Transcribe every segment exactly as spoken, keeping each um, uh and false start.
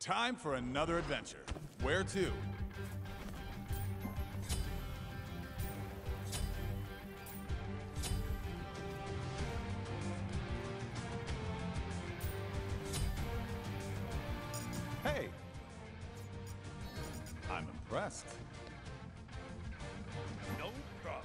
Time for another adventure. Where to? Hey! I'm impressed. No problem.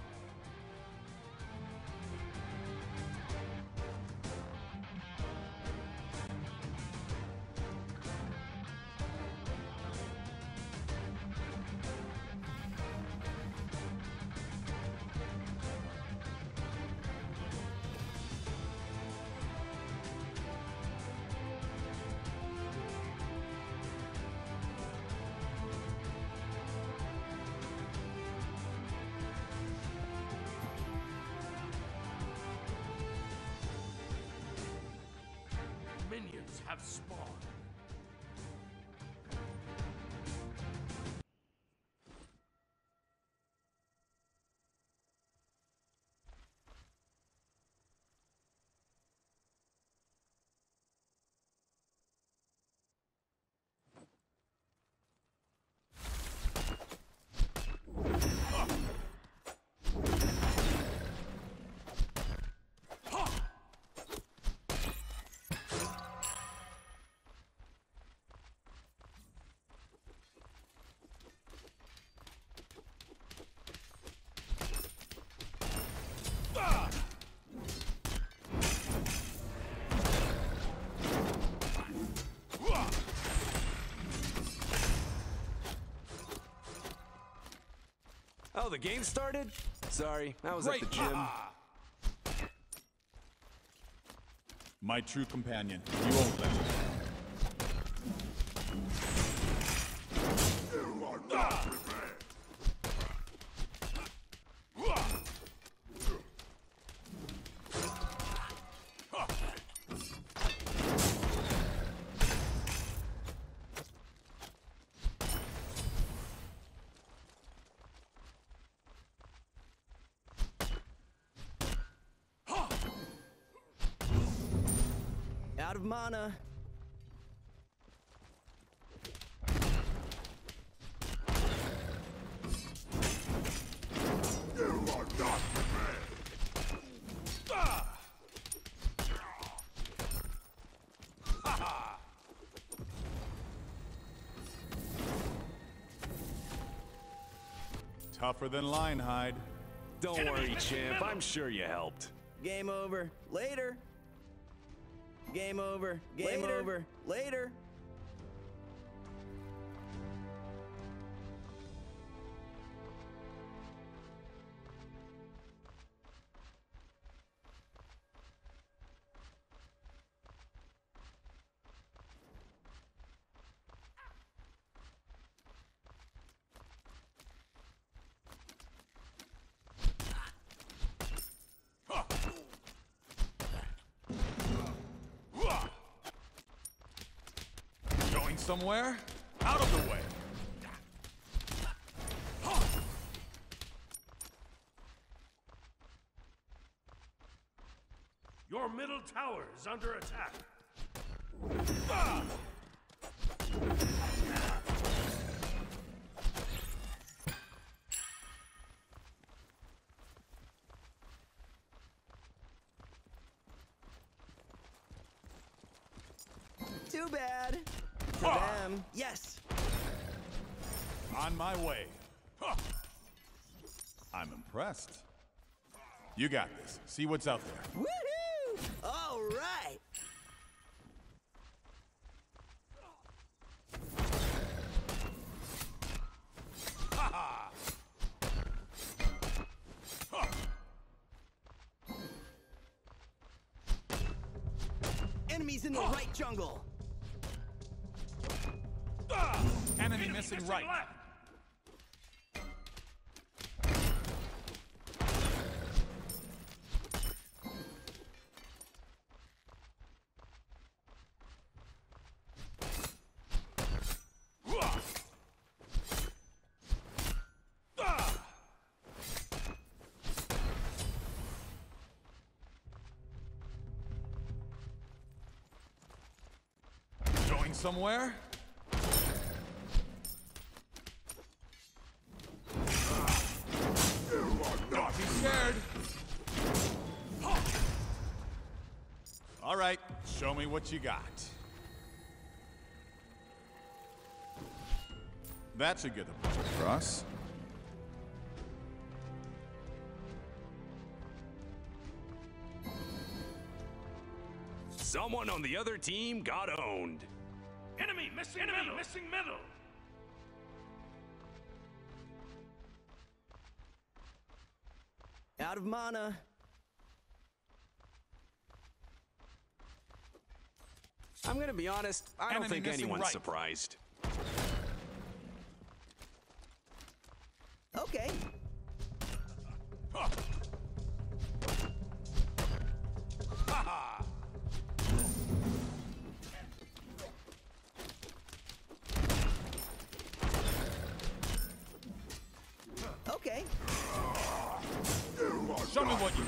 Minions have spawned. Oh, the game started? Sorry, I was Great. at the gym. Ah. My true companion. You won't let me down. You are not prepared. Out of mana. You are not prepared. Tougher than Lionhide. Don't Enemy worry, missing champ. middle. I'm sure you helped. Game over. Later. Game over. Game Later. over. Later. Going somewhere? Out of the way! Your middle tower is under attack. Too bad. For Ah. them. Yes. On my way. Huh. I'm impressed. You got this. See what's out there. Woohoo! All right. Enemies in the right jungle. Enemy missing right. left. Going somewhere? Show me what you got. That's a good point across. Someone on the other team got owned. Enemy missing Enemy middle. missing middle. Out of mana. I'm gonna be honest, I don't Enemy think missing anyone's right. surprised. Okay. Huh. Ha-ha. Okay. Show me what you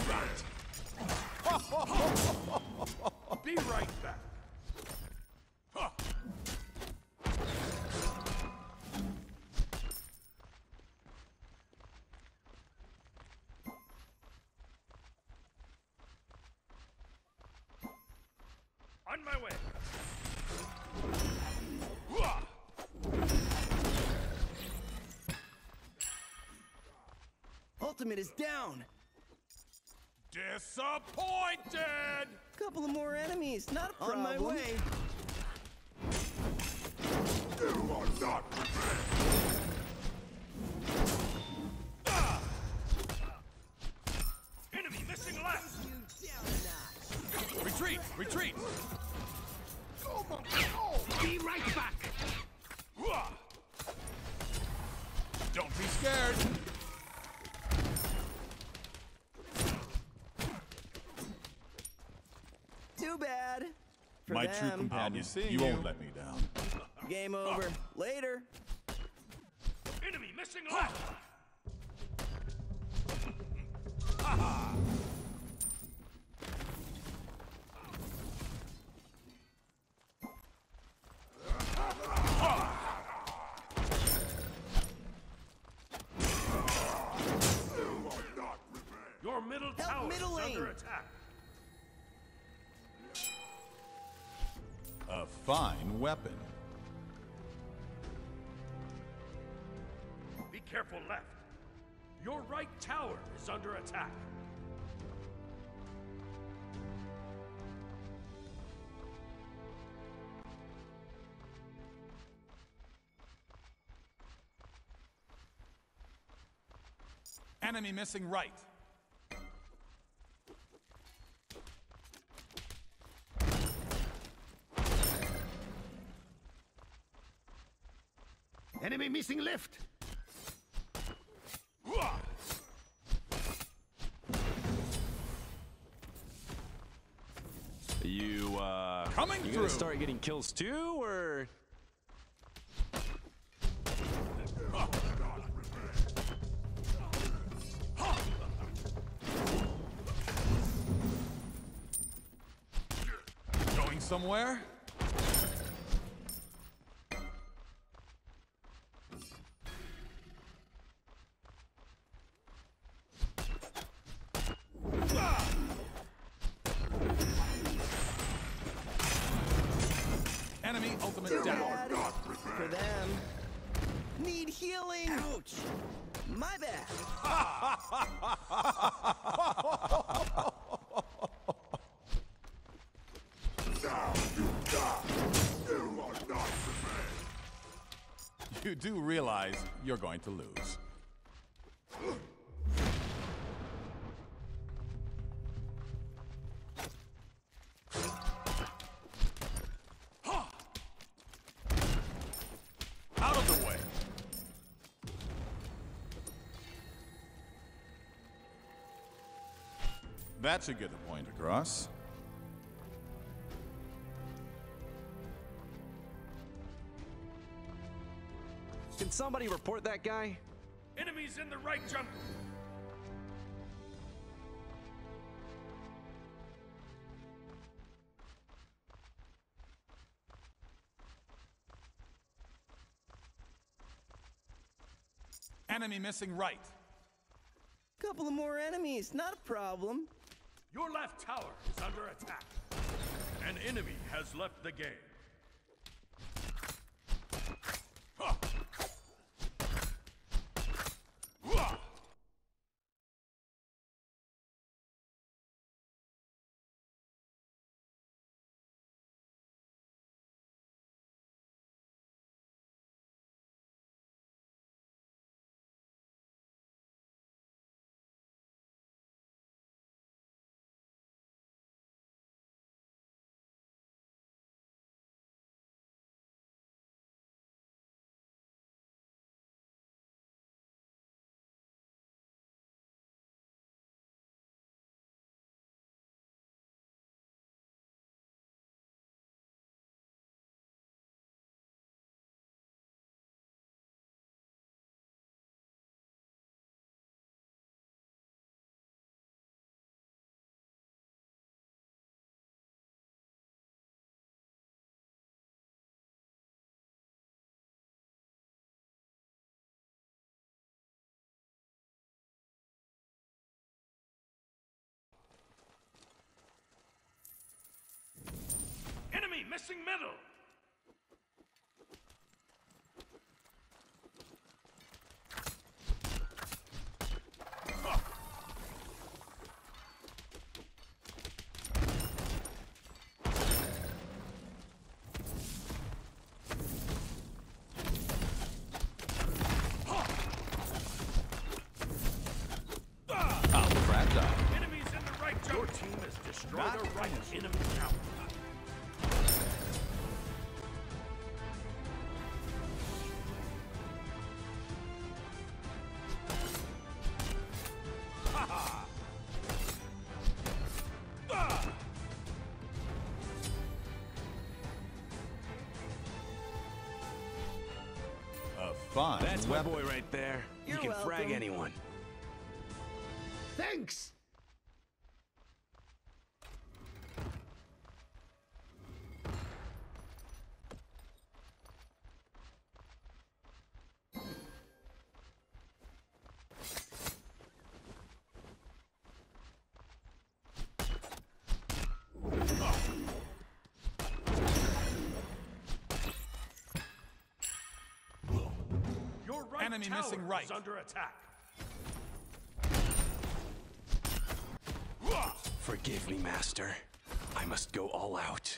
got. Be right back. Huh. On my way. Hua. Ultimate is down. Disappointed! Couple of more enemies, not a problem. On my way. You are not prepared. Enemy missing left. You down a notch. Retreat! Retreat! Be right back. Hua. Don't be scared! Too bad. For My true them. companion, seeing you you. won't let me down. Game over. Later. Enemy missing left. Your middle Help tower middle is lane. under attack. A fine weapon. Be careful left. Your right tower is under attack. Enemy missing right. Enemy missing left. Hua. You, uh... Coming you through. gonna start getting kills too, or...? Going somewhere? Enemy ultimate Too down. bad. For them. Need healing. Ouch. My bad. You do realize you're going to lose. Out of the way. That's a good point across. Can somebody report that guy? Enemies in the right jungle. Enemy missing right. Couple of more enemies, not a problem. Your left tower is under attack. An enemy has left the game. Enemy missing middle. Enemies in the right tower. Your team has destroyed Not a right finished. enemy tower. A fine That's my weapon. boy right there. You're he can frag welcome. anyone. Thanks. Your right Enemy tower missing right. is under attack. Forgive me, Master. I must go all out.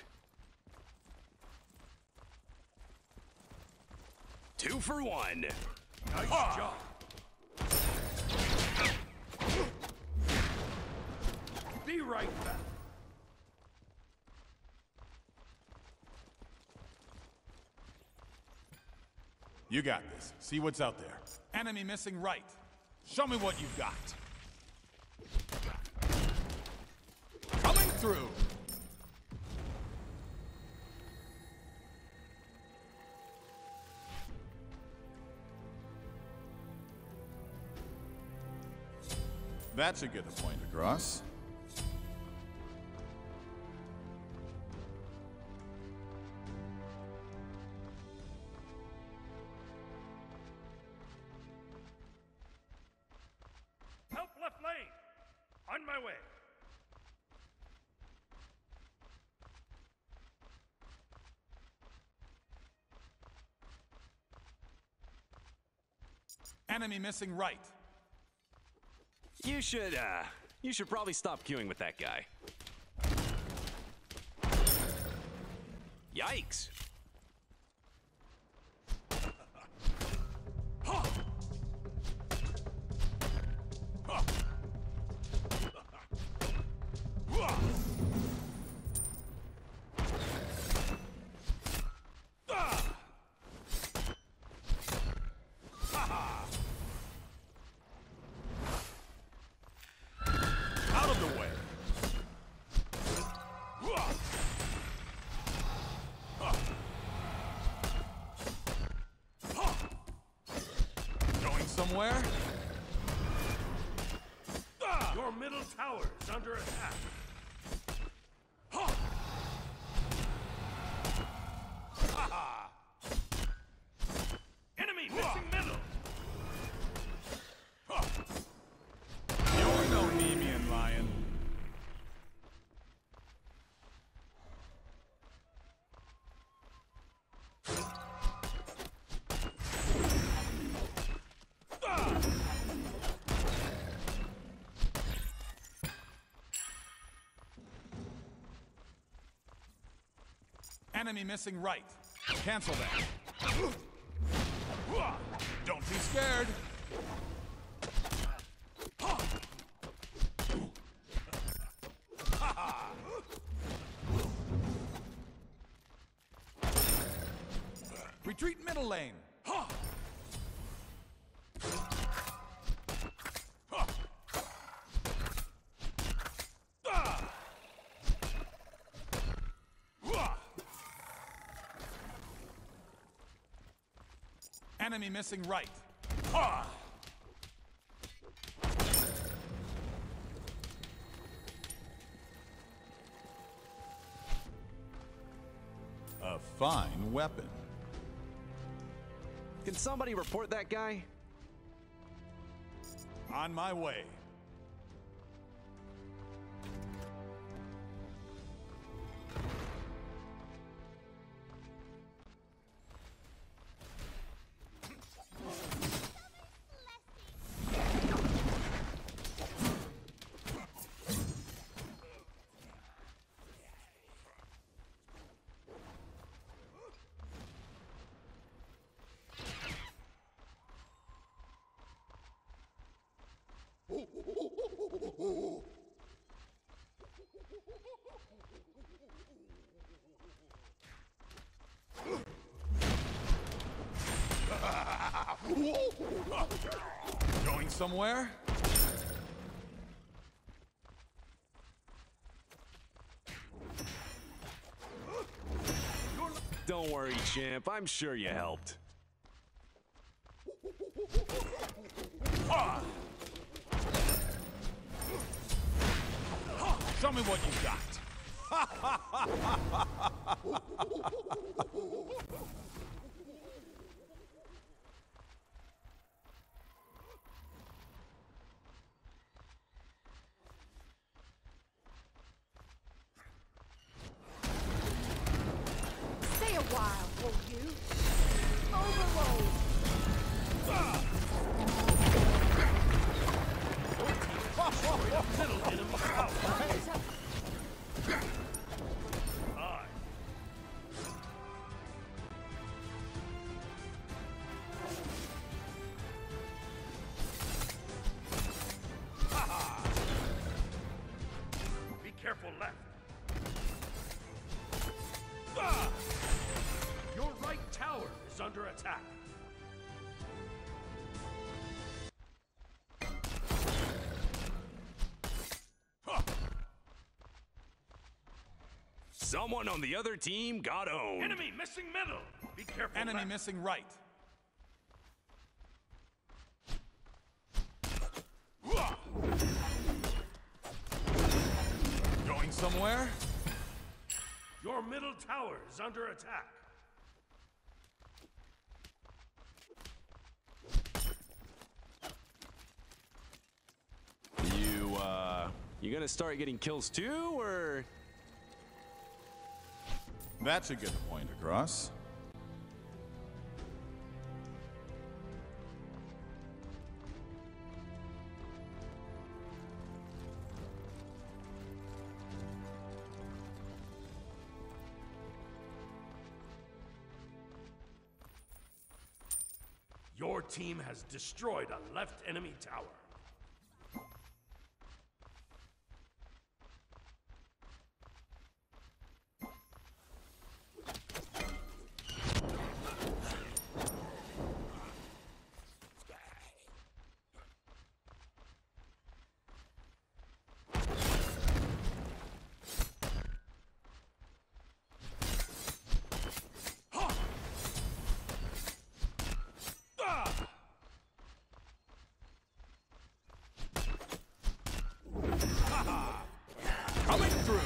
Two for one. Nice job. Be right back. You got this. See what's out there. Enemy missing right. Show me what you've got. Coming through. That should get the point across. Help left lane. On my way. Enemy missing right. You should, uh, you should probably stop queuing with that guy. Yikes. Out of the way. Going somewhere? Your middle tower is under attack. Enemy missing middle. You're no Nemean lion. Enemy missing right. Cancel that. Don't be scared. Retreat middle lane. Enemy missing right. Ha! A fine weapon. Can somebody report that guy? On my way. Going somewhere? Don't worry, champ. I'm sure you helped. Show me what you got. Stay a while, won't you? Overload! Middle enemy out. Aye. Be careful left. Ah! Your right tower is under attack. Someone on the other team got owned. Enemy missing middle. Be careful Enemy left. missing right. Going somewhere? Your middle tower is under attack. You, uh, you gonna start getting kills too, or? That's a good point across. Your team has destroyed a left enemy tower. Coming through.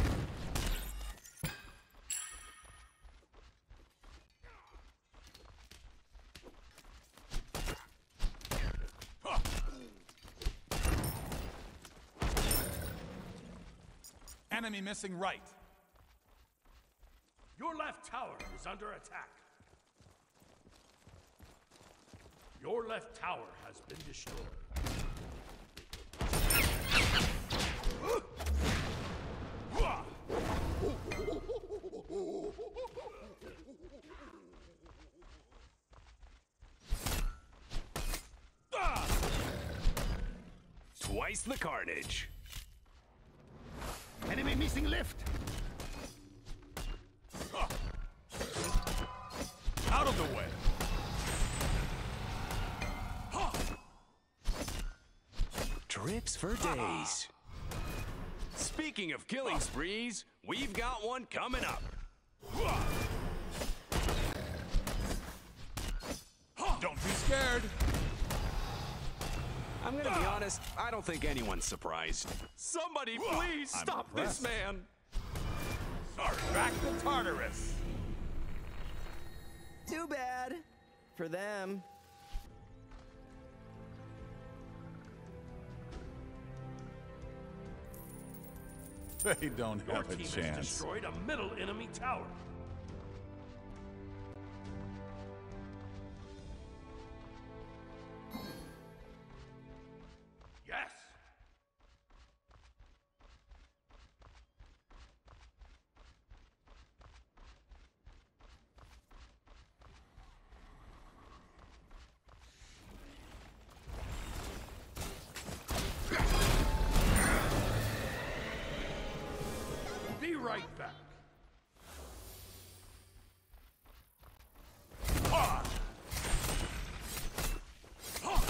Huh. Enemy missing right. Your left tower is under attack. Your left tower has been destroyed. twice the carnage. Enemy missing lift. Huh. Out of the way. Huh. Trips for days. Speaking of killing sprees, we've got one coming up. Don't be scared. I'm gonna be honest, I don't think anyone's surprised. Somebody please I'm stop impressed. this man. Sorry, back to Tartarus. Too bad. For them. They don't Your have a team has chance. destroyed a middle enemy tower. Yes. Be right back. Ah! Ah!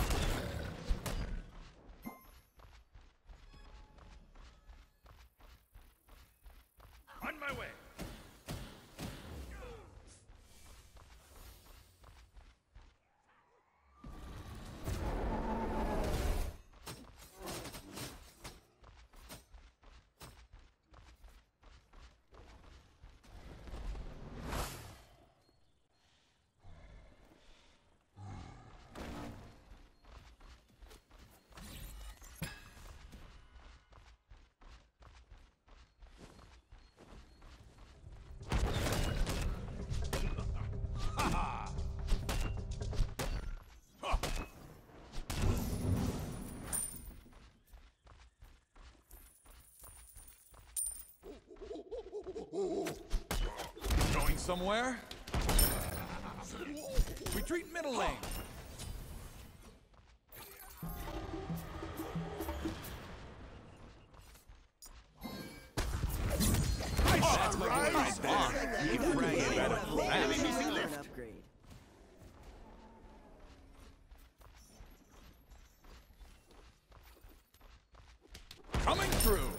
On my way. Going somewhere? Retreat middle lane. That's my boy right there. You can bring it better than that. Enemy missing lift. An upgrade. Coming through.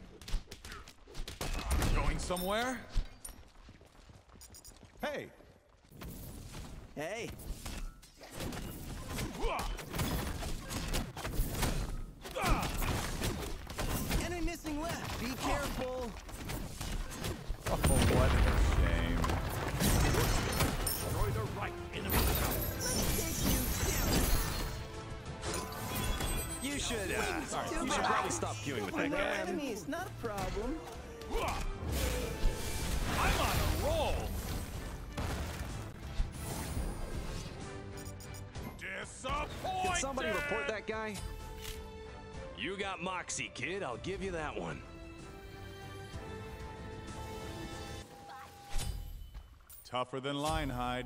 Going somewhere? Hey. Hey. Enemy missing left. Be careful. Oh, what a shame. Destroy the right enemy tower. You should, uh, you should bad. probably stop queuing with that No guy. enemies, not a problem. I'm on a roll. Disappointed. Can somebody report that guy? You got moxie, kid. I'll give you that one. Tougher than Linehide.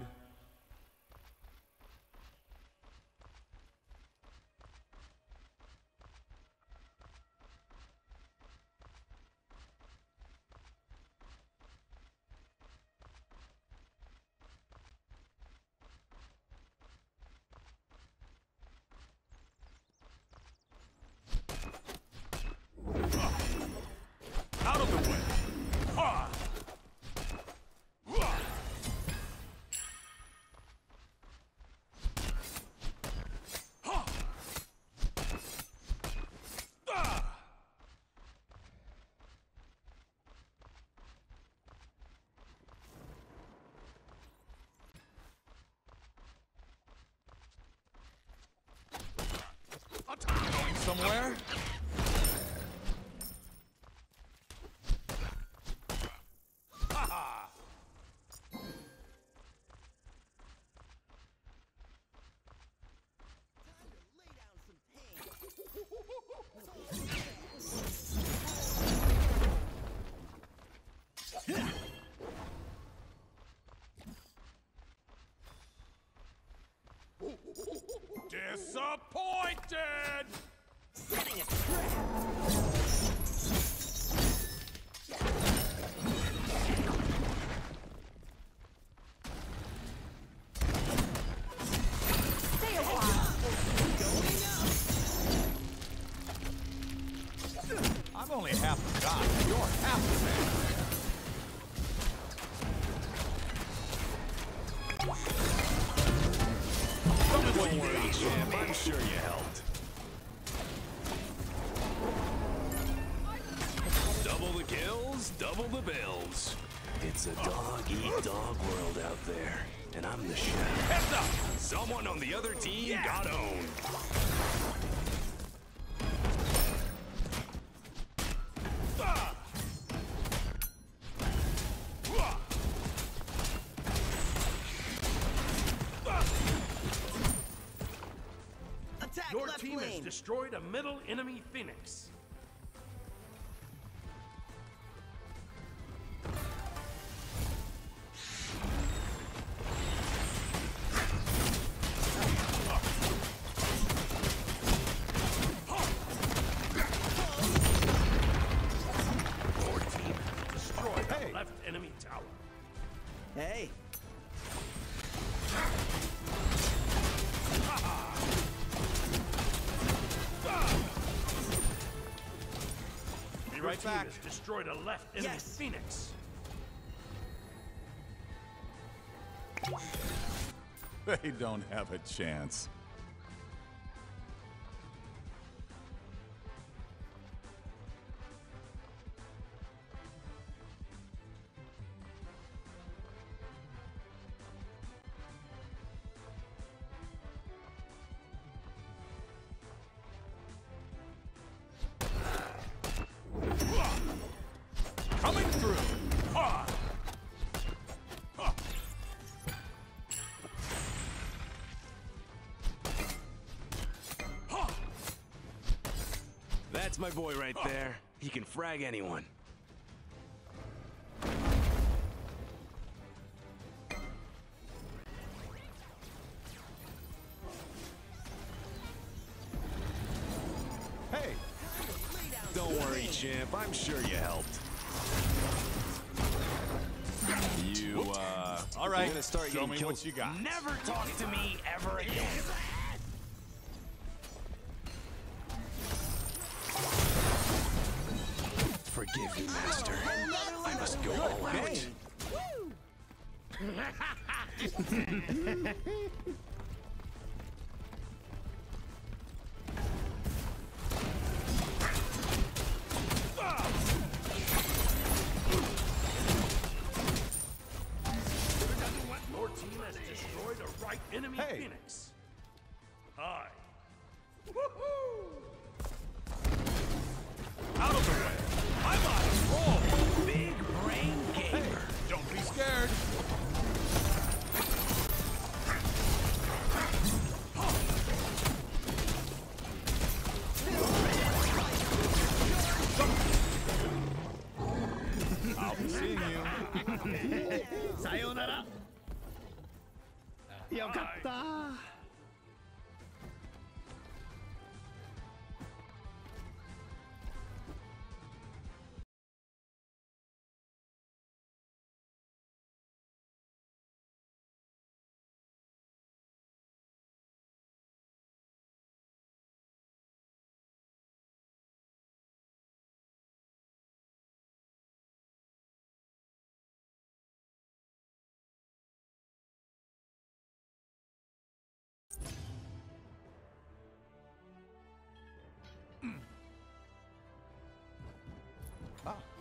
Out of the way. Ha! Wah! Ha! Ah! Going somewhere? Lay down some pain. Disappointed! Setting it. only half the god. You're half the man. Tell me what you Worry, got. champ. I'm sure you helped. Double the kills, double the bills. It's a dog-eat-dog world out there, and I'm the chef. Heads up! Someone on the other team yeah. got owned. Attack Your left team has lane. destroyed a middle enemy Phoenix. Your team has destroyed Hey. a left enemy tower. Hey, Be Your right team back. has destroyed a left enemy Yes. Phoenix. They don't have a chance. Coming through. Ha! Ha! Ha! That's my boy right there. He can frag anyone. Hey, Don't worry, champ. I'm sure you helped. You, uh... all right. you're gonna start Show getting me killed. what you got. Never talk to me ever again. Forgive me, master. I must go all out. Your team has destroyed a right enemy Hey. Phoenix. Hi. Out of the way. I'm on a roll. Big brain gamer. Don't be scared. I'll be seeing you. さようなら。よかった。 Ah.